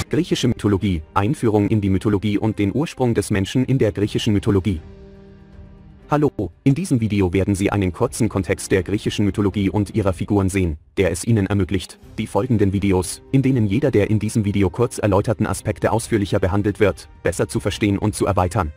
Griechische Mythologie, Einführung in die Mythologie und den Ursprung des Menschen in der griechischen Mythologie. Hallo, in diesem Video werden Sie einen kurzen Kontext der griechischen Mythologie und ihrer Figuren sehen, der es Ihnen ermöglicht, die folgenden Videos, in denen jeder der in diesem Video kurz erläuterten Aspekte ausführlicher behandelt wird, besser zu verstehen und zu erweitern.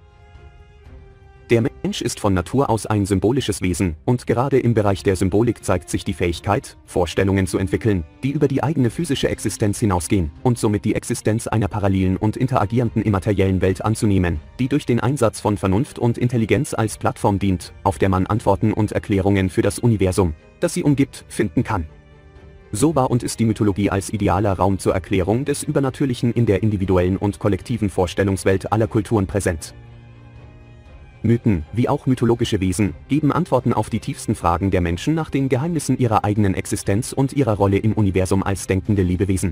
Der Mensch ist von Natur aus ein symbolisches Wesen, und gerade im Bereich der Symbolik zeigt sich die Fähigkeit, Vorstellungen zu entwickeln, die über die eigene physische Existenz hinausgehen, und somit die Existenz einer parallelen und interagierenden immateriellen Welt anzunehmen, die durch den Einsatz von Vernunft und Intelligenz als Plattform dient, auf der man Antworten und Erklärungen für das Universum, das sie umgibt, finden kann. So war und ist die Mythologie als idealer Raum zur Erklärung des Übernatürlichen in der individuellen und kollektiven Vorstellungswelt aller Kulturen präsent. Mythen, wie auch mythologische Wesen, geben Antworten auf die tiefsten Fragen der Menschen nach den Geheimnissen ihrer eigenen Existenz und ihrer Rolle im Universum als denkende Lebewesen.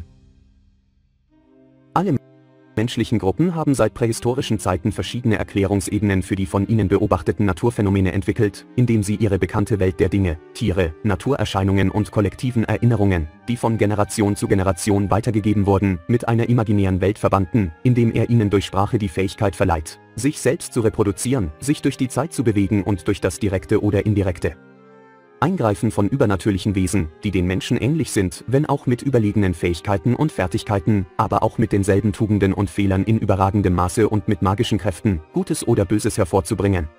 Alle menschlichen Gruppen haben seit prähistorischen Zeiten verschiedene Erklärungsebenen für die von ihnen beobachteten Naturphänomene entwickelt, indem sie ihre bekannte Welt der Dinge, Tiere, Naturerscheinungen und kollektiven Erinnerungen, die von Generation zu Generation weitergegeben wurden, mit einer imaginären Welt verbanden, indem er ihnen durch Sprache die Fähigkeit verleiht, sich selbst zu reproduzieren, sich durch die Zeit zu bewegen und durch das direkte oder indirekte Eingreifen von übernatürlichen Wesen, die den Menschen ähnlich sind, wenn auch mit überlegenen Fähigkeiten und Fertigkeiten, aber auch mit denselben Tugenden und Fehlern in überragendem Maße und mit magischen Kräften, Gutes oder Böses hervorzubringen.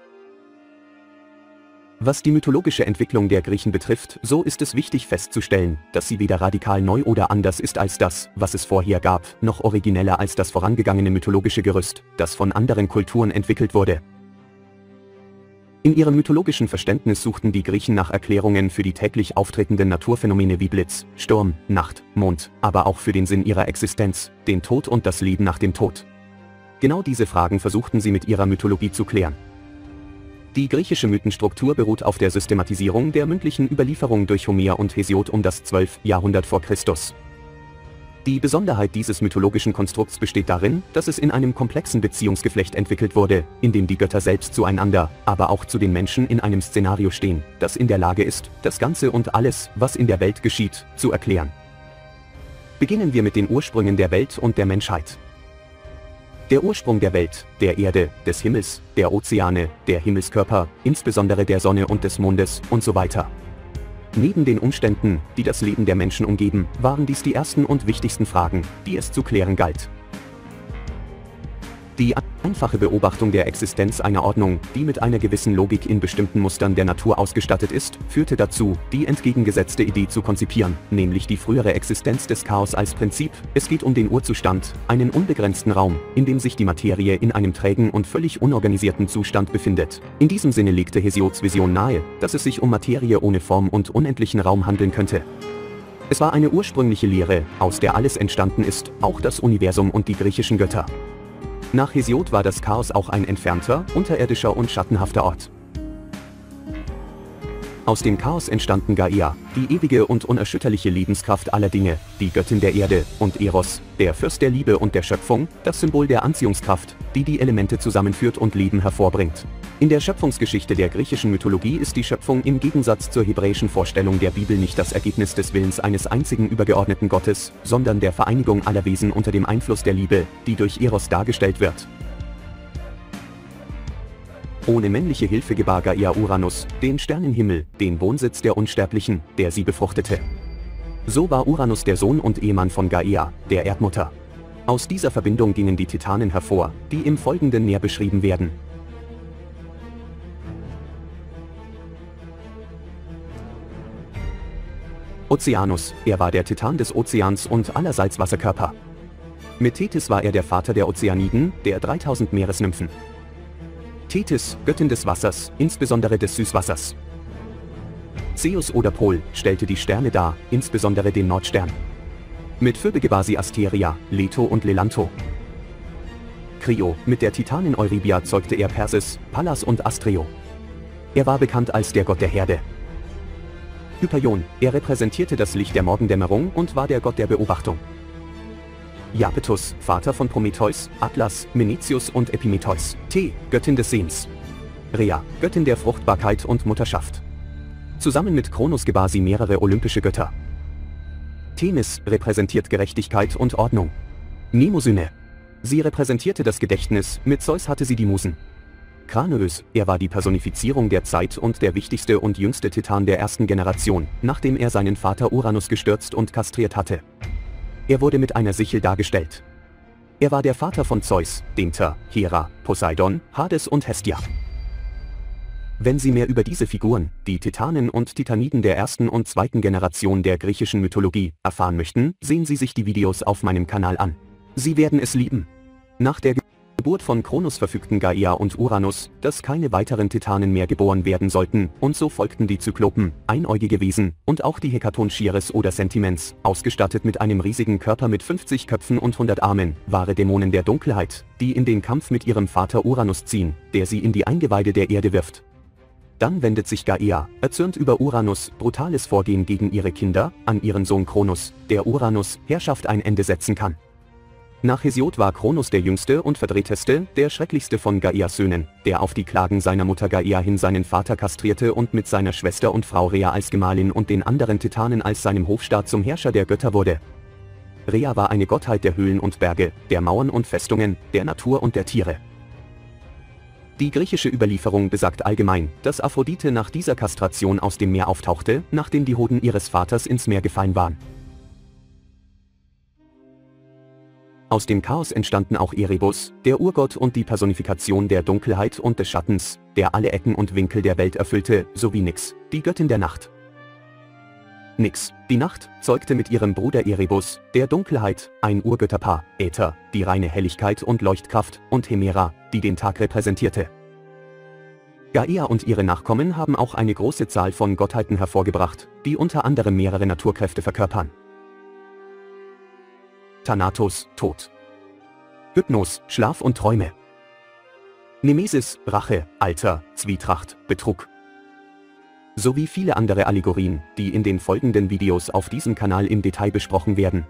Was die mythologische Entwicklung der Griechen betrifft, so ist es wichtig festzustellen, dass sie weder radikal neu oder anders ist als das, was es vorher gab, noch origineller als das vorangegangene mythologische Gerüst, das von anderen Kulturen entwickelt wurde. In ihrem mythologischen Verständnis suchten die Griechen nach Erklärungen für die täglich auftretenden Naturphänomene wie Blitz, Sturm, Nacht, Mond, aber auch für den Sinn ihrer Existenz, den Tod und das Leben nach dem Tod. Genau diese Fragen versuchten sie mit ihrer Mythologie zu klären. Die griechische Mythenstruktur beruht auf der Systematisierung der mündlichen Überlieferung durch Homer und Hesiod um das 12. Jahrhundert vor Christus. Die Besonderheit dieses mythologischen Konstrukts besteht darin, dass es in einem komplexen Beziehungsgeflecht entwickelt wurde, in dem die Götter selbst zueinander, aber auch zu den Menschen in einem Szenario stehen, das in der Lage ist, das Ganze und alles, was in der Welt geschieht, zu erklären. Beginnen wir mit den Ursprüngen der Welt und der Menschheit. Der Ursprung der Welt, der Erde, des Himmels, der Ozeane, der Himmelskörper, insbesondere der Sonne und des Mondes und so weiter. Neben den Umständen, die das Leben der Menschen umgeben, waren dies die ersten und wichtigsten Fragen, die es zu klären galt. Die einfache Beobachtung der Existenz einer Ordnung, die mit einer gewissen Logik in bestimmten Mustern der Natur ausgestattet ist, führte dazu, die entgegengesetzte Idee zu konzipieren, nämlich die frühere Existenz des Chaos als Prinzip. Es geht um den Urzustand, einen unbegrenzten Raum, in dem sich die Materie in einem trägen und völlig unorganisierten Zustand befindet. In diesem Sinne legte Hesiods Vision nahe, dass es sich um Materie ohne Form und unendlichen Raum handeln könnte. Es war eine ursprüngliche Lehre, aus der alles entstanden ist, auch das Universum und die griechischen Götter. Nach Hesiod war das Chaos auch ein entfernter, unterirdischer und schattenhafter Ort. Aus dem Chaos entstanden Gaia, die ewige und unerschütterliche Lebenskraft aller Dinge, die Göttin der Erde, und Eros, der Fürst der Liebe und der Schöpfung, das Symbol der Anziehungskraft, die die Elemente zusammenführt und Leben hervorbringt. In der Schöpfungsgeschichte der griechischen Mythologie ist die Schöpfung im Gegensatz zur hebräischen Vorstellung der Bibel nicht das Ergebnis des Willens eines einzigen übergeordneten Gottes, sondern der Vereinigung aller Wesen unter dem Einfluss der Liebe, die durch Eros dargestellt wird. Ohne männliche Hilfe gebar Gaia Uranus, den Sternenhimmel, den Wohnsitz der Unsterblichen, der sie befruchtete. So war Uranus der Sohn und Ehemann von Gaia, der Erdmutter. Aus dieser Verbindung gingen die Titanen hervor, die im Folgenden näher beschrieben werden. Ozeanus, er war der Titan des Ozeans und aller Salzwasserkörper. Mit Tethys war er der Vater der Ozeaniden, der 3000 Meeresnymphen. Tethys, Göttin des Wassers, insbesondere des Süßwassers. Zeus oder Pol, stellte die Sterne dar, insbesondere den Nordstern. Mit Phoebe gebar sie Asteria, Leto und Lelanto. Crio, mit der Titanin Eurybia zeugte er Perses, Pallas und Astreo. Er war bekannt als der Gott der Herde. Hyperion, er repräsentierte das Licht der Morgendämmerung und war der Gott der Beobachtung. Iapetus, Vater von Prometheus, Atlas, Menetius und Epimetheus. Göttin des Sehens. Rhea, Göttin der Fruchtbarkeit und Mutterschaft. Zusammen mit Kronos gebar sie mehrere olympische Götter. Themis repräsentiert Gerechtigkeit und Ordnung. Mnemosyne. Sie repräsentierte das Gedächtnis, mit Zeus hatte sie die Musen. Kraneus, er war die Personifizierung der Zeit und der wichtigste und jüngste Titan der ersten Generation, nachdem er seinen Vater Uranus gestürzt und kastriert hatte. Er wurde mit einer Sichel dargestellt. Er war der Vater von Zeus, Demeter, Hera, Poseidon, Hades und Hestia. Wenn Sie mehr über diese Figuren, die Titanen und Titaniden der ersten und zweiten Generation der griechischen Mythologie, erfahren möchten, sehen Sie sich die Videos auf meinem Kanal an. Sie werden es lieben. Nach der Geburt von Kronos verfügten Gaia und Uranus, dass keine weiteren Titanen mehr geboren werden sollten, und so folgten die Zyklopen, einäugige Wesen, und auch die Hekatonchires oder Sentiments, ausgestattet mit einem riesigen Körper mit 50 Köpfen und 100 Armen, wahre Dämonen der Dunkelheit, die in den Kampf mit ihrem Vater Uranus ziehen, der sie in die Eingeweide der Erde wirft. Dann wendet sich Gaia, erzürnt über Uranus' brutales Vorgehen gegen ihre Kinder, an ihren Sohn Kronos, der Uranus' Herrschaft ein Ende setzen kann. Nach Hesiod war Kronos der jüngste und verdrehteste, der schrecklichste von Gaias Söhnen, der auf die Klagen seiner Mutter Gaia hin seinen Vater kastrierte und mit seiner Schwester und Frau Rhea als Gemahlin und den anderen Titanen als seinem Hofstaat zum Herrscher der Götter wurde. Rhea war eine Gottheit der Höhlen und Berge, der Mauern und Festungen, der Natur und der Tiere. Die griechische Überlieferung besagt allgemein, dass Aphrodite nach dieser Kastration aus dem Meer auftauchte, nachdem die Hoden ihres Vaters ins Meer gefallen waren. Aus dem Chaos entstanden auch Erebus, der Urgott und die Personifikation der Dunkelheit und des Schattens, der alle Ecken und Winkel der Welt erfüllte, sowie Nyx, die Göttin der Nacht. Nyx, die Nacht, zeugte mit ihrem Bruder Erebus, der Dunkelheit, ein Urgötterpaar, Äther, die reine Helligkeit und Leuchtkraft, und Hemera, die den Tag repräsentierte. Gaia und ihre Nachkommen haben auch eine große Zahl von Gottheiten hervorgebracht, die unter anderem mehrere Naturkräfte verkörpern. Thanatos, Tod. Hypnos, Schlaf und Träume. Nemesis, Rache, Alter, Zwietracht, Betrug. Sowie viele andere Allegorien, die in den folgenden Videos auf diesem Kanal im Detail besprochen werden.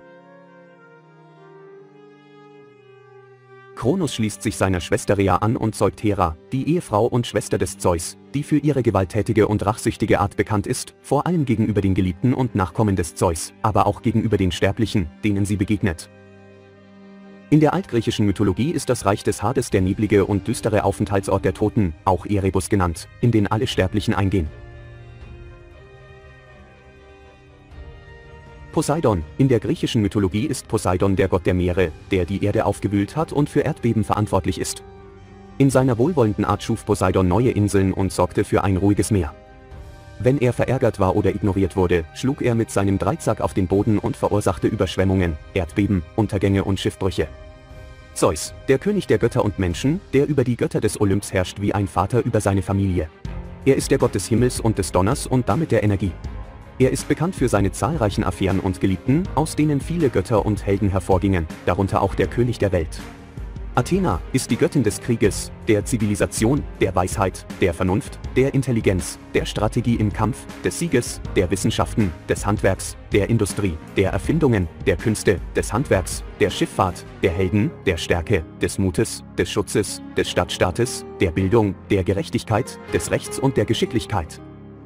Kronos schließt sich seiner Schwester Rhea an und zeugt Hera, die Ehefrau und Schwester des Zeus, die für ihre gewalttätige und rachsüchtige Art bekannt ist, vor allem gegenüber den Geliebten und Nachkommen des Zeus, aber auch gegenüber den Sterblichen, denen sie begegnet. In der altgriechischen Mythologie ist das Reich des Hades der neblige und düstere Aufenthaltsort der Toten, auch Erebus genannt, in den alle Sterblichen eingehen. Poseidon. In der griechischen Mythologie ist Poseidon der Gott der Meere, der die Erde aufgewühlt hat und für Erdbeben verantwortlich ist. In seiner wohlwollenden Art schuf Poseidon neue Inseln und sorgte für ein ruhiges Meer. Wenn er verärgert war oder ignoriert wurde, schlug er mit seinem Dreizack auf den Boden und verursachte Überschwemmungen, Erdbeben, Untergänge und Schiffbrüche. Zeus, der König der Götter und Menschen, der über die Götter des Olymps herrscht wie ein Vater über seine Familie. Er ist der Gott des Himmels und des Donners und damit der Energie. Er ist bekannt für seine zahlreichen Affären und Geliebten, aus denen viele Götter und Helden hervorgingen, darunter auch der König der Welt. Athena ist die Göttin des Krieges, der Zivilisation, der Weisheit, der Vernunft, der Intelligenz, der Strategie im Kampf, des Sieges, der Wissenschaften, des Handwerks, der Industrie, der Erfindungen, der Künste, des Handwerks, der Schifffahrt, der Helden, der Stärke, des Mutes, des Schutzes, des Stadtstaates, der Bildung, der Gerechtigkeit, des Rechts und der Geschicklichkeit.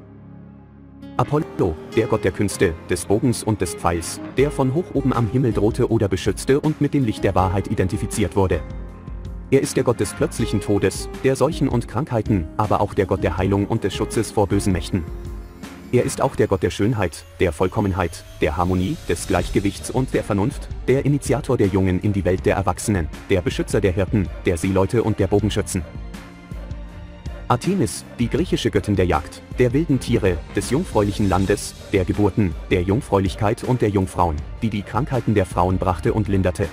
Apollo, der Gott der Künste, des Bogens und des Pfeils, der von hoch oben am Himmel drohte oder beschützte und mit dem Licht der Wahrheit identifiziert wurde. Er ist der Gott des plötzlichen Todes, der Seuchen und Krankheiten, aber auch der Gott der Heilung und des Schutzes vor bösen Mächten. Er ist auch der Gott der Schönheit, der Vollkommenheit, der Harmonie, des Gleichgewichts und der Vernunft, der Initiator der Jungen in die Welt der Erwachsenen, der Beschützer der Hirten, der Seeleute und der Bogenschützen. Artemis, die griechische Göttin der Jagd, der wilden Tiere, des jungfräulichen Landes, der Geburten, der Jungfräulichkeit und der Jungfrauen, die die Krankheiten der Frauen brachte und linderte.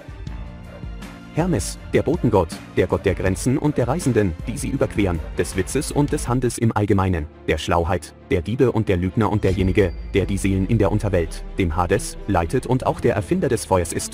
Hermes, der Botengott, der Gott der Grenzen und der Reisenden, die sie überqueren, des Witzes und des Handels im Allgemeinen, der Schlauheit, der Diebe und der Lügner und derjenige, der die Seelen in der Unterwelt, dem Hades, leitet und auch der Erfinder des Feuers ist.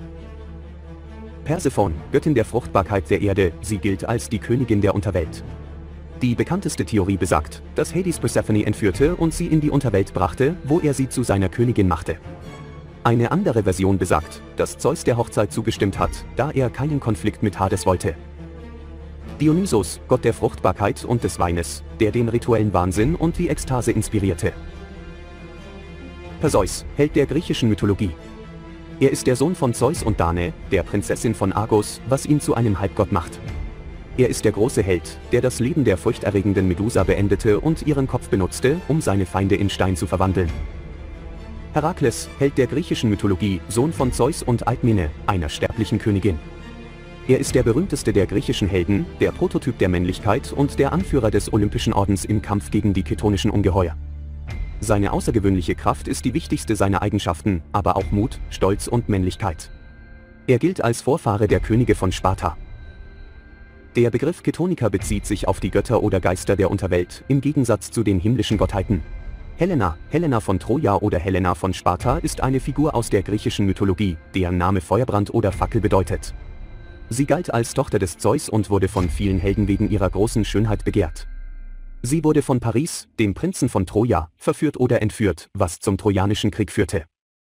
Persephone, Göttin der Fruchtbarkeit der Erde, sie gilt als die Königin der Unterwelt. Die bekannteste Theorie besagt, dass Hades Persephone entführte und sie in die Unterwelt brachte, wo er sie zu seiner Königin machte. Eine andere Version besagt, dass Zeus der Hochzeit zugestimmt hat, da er keinen Konflikt mit Hades wollte. Dionysos, Gott der Fruchtbarkeit und des Weines, der den rituellen Wahnsinn und die Ekstase inspirierte. Perseus, Held der griechischen Mythologie. Er ist der Sohn von Zeus und Danae, der Prinzessin von Argos, was ihn zu einem Halbgott macht. Er ist der große Held, der das Leben der furchterregenden Medusa beendete und ihren Kopf benutzte, um seine Feinde in Stein zu verwandeln. Herakles, Held der griechischen Mythologie, Sohn von Zeus und Alkmene, einer sterblichen Königin. Er ist der berühmteste der griechischen Helden, der Prototyp der Männlichkeit und der Anführer des Olympischen Ordens im Kampf gegen die ketonischen Ungeheuer. Seine außergewöhnliche Kraft ist die wichtigste seiner Eigenschaften, aber auch Mut, Stolz und Männlichkeit. Er gilt als Vorfahre der Könige von Sparta. Der Begriff Ketoniker bezieht sich auf die Götter oder Geister der Unterwelt, im Gegensatz zu den himmlischen Gottheiten. Helena, Helena von Troja oder Helena von Sparta ist eine Figur aus der griechischen Mythologie, deren Name Feuerbrand oder Fackel bedeutet. Sie galt als Tochter des Zeus und wurde von vielen Helden wegen ihrer großen Schönheit begehrt. Sie wurde von Paris, dem Prinzen von Troja, verführt oder entführt, was zum Trojanischen Krieg führte.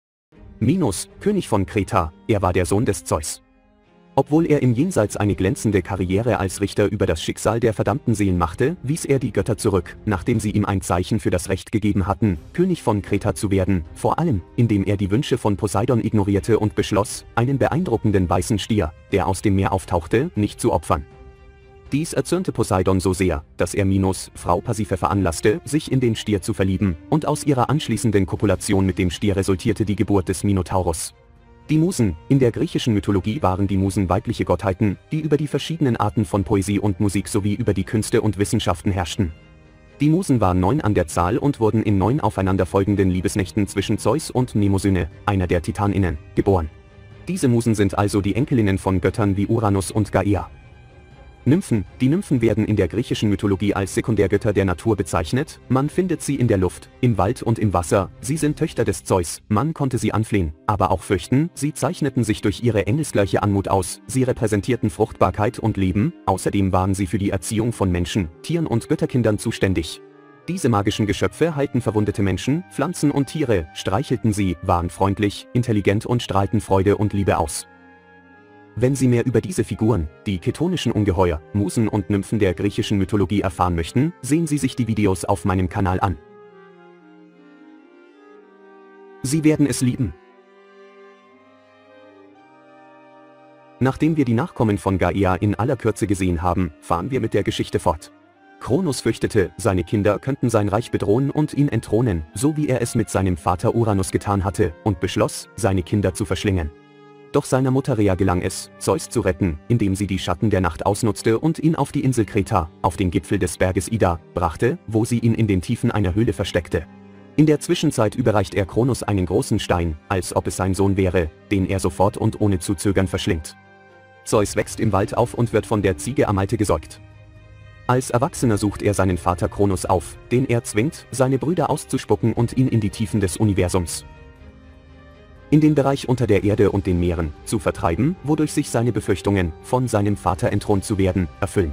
Minos, König von Kreta, er war der Sohn des Zeus. Obwohl er im Jenseits eine glänzende Karriere als Richter über das Schicksal der verdammten Seelen machte, wies er die Götter zurück, nachdem sie ihm ein Zeichen für das Recht gegeben hatten, König von Kreta zu werden, vor allem, indem er die Wünsche von Poseidon ignorierte und beschloss, einen beeindruckenden weißen Stier, der aus dem Meer auftauchte, nicht zu opfern. Dies erzürnte Poseidon so sehr, dass er Minos, Frau Pasiphae, veranlasste, sich in den Stier zu verlieben, und aus ihrer anschließenden Kopulation mit dem Stier resultierte die Geburt des Minotaurus. Die Musen, in der griechischen Mythologie waren die Musen weibliche Gottheiten, die über die verschiedenen Arten von Poesie und Musik sowie über die Künste und Wissenschaften herrschten. Die Musen waren 9 an der Zahl und wurden in 9 aufeinanderfolgenden Liebesnächten zwischen Zeus und Mnemosyne, einer der Titaninnen, geboren. Diese Musen sind also die Enkelinnen von Göttern wie Uranus und Gaia. Nymphen, die Nymphen werden in der griechischen Mythologie als Sekundärgötter der Natur bezeichnet, man findet sie in der Luft, im Wald und im Wasser, sie sind Töchter des Zeus, man konnte sie anflehen, aber auch fürchten, sie zeichneten sich durch ihre engelsgleiche Anmut aus, sie repräsentierten Fruchtbarkeit und Leben, außerdem waren sie für die Erziehung von Menschen, Tieren und Götterkindern zuständig. Diese magischen Geschöpfe heilten verwundete Menschen, Pflanzen und Tiere, streichelten sie, waren freundlich, intelligent und strahlten Freude und Liebe aus. Wenn Sie mehr über diese Figuren, die ketonischen Ungeheuer, Musen und Nymphen der griechischen Mythologie erfahren möchten, sehen Sie sich die Videos auf meinem Kanal an. Sie werden es lieben. Nachdem wir die Nachkommen von Gaia in aller Kürze gesehen haben, fahren wir mit der Geschichte fort. Kronos fürchtete, seine Kinder könnten sein Reich bedrohen und ihn entthronen, so wie er es mit seinem Vater Uranus getan hatte, und beschloss, seine Kinder zu verschlingen. Doch seiner Mutter Rhea gelang es, Zeus zu retten, indem sie die Schatten der Nacht ausnutzte und ihn auf die Insel Kreta, auf den Gipfel des Berges Ida, brachte, wo sie ihn in den Tiefen einer Höhle versteckte. In der Zwischenzeit überreicht er Kronos einen großen Stein, als ob es sein Sohn wäre, den er sofort und ohne zu zögern verschlingt. Zeus wächst im Wald auf und wird von der Ziege Amalthe gesäugt. Als Erwachsener sucht er seinen Vater Kronos auf, den er zwingt, seine Brüder auszuspucken und ihn in die Tiefen des Universums, in den Bereich unter der Erde und den Meeren, zu vertreiben, wodurch sich seine Befürchtungen, von seinem Vater entthront zu werden, erfüllen.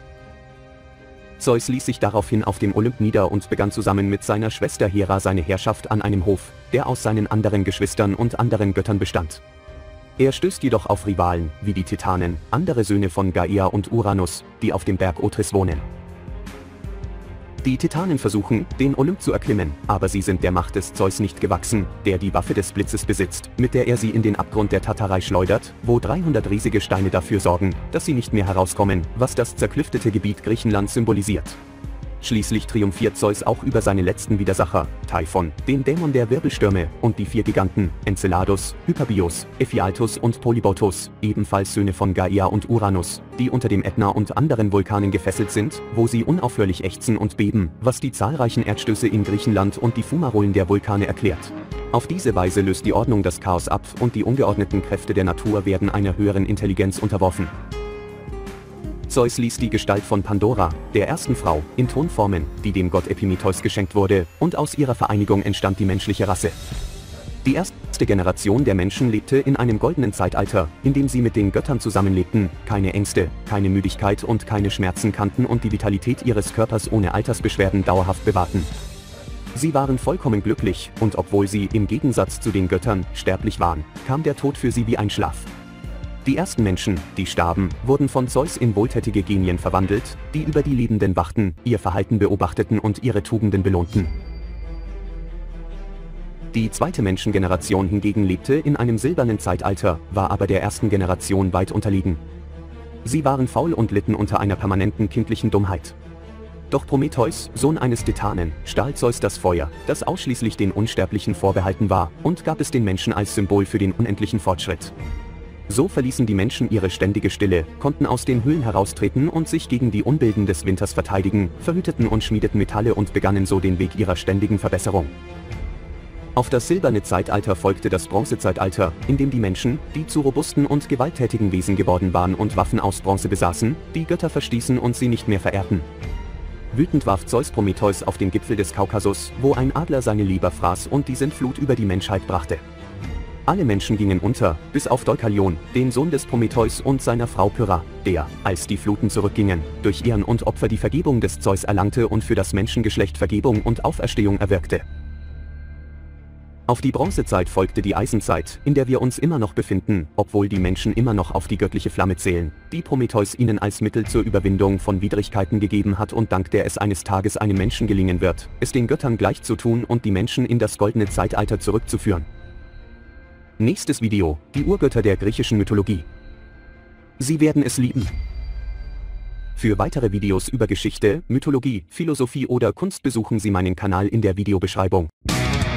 Zeus ließ sich daraufhin auf dem Olymp nieder und begann zusammen mit seiner Schwester Hera seine Herrschaft an einem Hof, der aus seinen anderen Geschwistern und anderen Göttern bestand. Er stößt jedoch auf Rivalen, wie die Titanen, andere Söhne von Gaia und Uranus, die auf dem Berg Othrys wohnen. Die Titanen versuchen, den Olymp zu erklimmen, aber sie sind der Macht des Zeus nicht gewachsen, der die Waffe des Blitzes besitzt, mit der er sie in den Abgrund der Tatarei schleudert, wo 300 riesige Steine dafür sorgen, dass sie nicht mehr herauskommen, was das zerklüftete Gebiet Griechenlands symbolisiert. Schließlich triumphiert Zeus auch über seine letzten Widersacher, Typhon, den Dämon der Wirbelstürme, und die 4 Giganten, Enceladus, Hyperbios, Ephialtos und Polybotos, ebenfalls Söhne von Gaia und Uranus, die unter dem Ätna und anderen Vulkanen gefesselt sind, wo sie unaufhörlich ächzen und beben, was die zahlreichen Erdstöße in Griechenland und die Fumarolen der Vulkane erklärt. Auf diese Weise löst die Ordnung das Chaos ab und die ungeordneten Kräfte der Natur werden einer höheren Intelligenz unterworfen. Zeus ließ die Gestalt von Pandora, der ersten Frau, in Ton formen, die dem Gott Epimetheus geschenkt wurde, und aus ihrer Vereinigung entstand die menschliche Rasse. Die erste Generation der Menschen lebte in einem goldenen Zeitalter, in dem sie mit den Göttern zusammenlebten, keine Ängste, keine Müdigkeit und keine Schmerzen kannten und die Vitalität ihres Körpers ohne Altersbeschwerden dauerhaft bewahrten. Sie waren vollkommen glücklich, und obwohl sie, im Gegensatz zu den Göttern, sterblich waren, kam der Tod für sie wie ein Schlaf. Die ersten Menschen, die starben, wurden von Zeus in wohltätige Genien verwandelt, die über die Lebenden wachten, ihr Verhalten beobachteten und ihre Tugenden belohnten. Die zweite Menschengeneration hingegen lebte in einem silbernen Zeitalter, war aber der ersten Generation weit unterlegen. Sie waren faul und litten unter einer permanenten kindlichen Dummheit. Doch Prometheus, Sohn eines Titanen, stahl Zeus das Feuer, das ausschließlich den Unsterblichen vorbehalten war, und gab es den Menschen als Symbol für den unendlichen Fortschritt. So verließen die Menschen ihre ständige Stille, konnten aus den Höhlen heraustreten und sich gegen die Unbilden des Winters verteidigen, verhüteten und schmiedeten Metalle und begannen so den Weg ihrer ständigen Verbesserung. Auf das silberne Zeitalter folgte das Bronzezeitalter, in dem die Menschen, die zu robusten und gewalttätigen Wesen geworden waren und Waffen aus Bronze besaßen, die Götter verstießen und sie nicht mehr verehrten. Wütend warf Zeus Prometheus auf den Gipfel des Kaukasus, wo ein Adler seine Leber fraß und die Sintflut über die Menschheit brachte. Alle Menschen gingen unter, bis auf Deukalion, den Sohn des Prometheus und seiner Frau Pyrrha, der, als die Fluten zurückgingen, durch Ehren und Opfer die Vergebung des Zeus erlangte und für das Menschengeschlecht Vergebung und Auferstehung erwirkte. Auf die Bronzezeit folgte die Eisenzeit, in der wir uns immer noch befinden, obwohl die Menschen immer noch auf die göttliche Flamme zählen, die Prometheus ihnen als Mittel zur Überwindung von Widrigkeiten gegeben hat und dank der es eines Tages einem Menschen gelingen wird, es den Göttern gleich zu tun und die Menschen in das goldene Zeitalter zurückzuführen. Nächstes Video, die Urgötter der griechischen Mythologie. Sie werden es lieben. Für weitere Videos über Geschichte, Mythologie, Philosophie oder Kunst besuchen Sie meinen Kanal in der Videobeschreibung.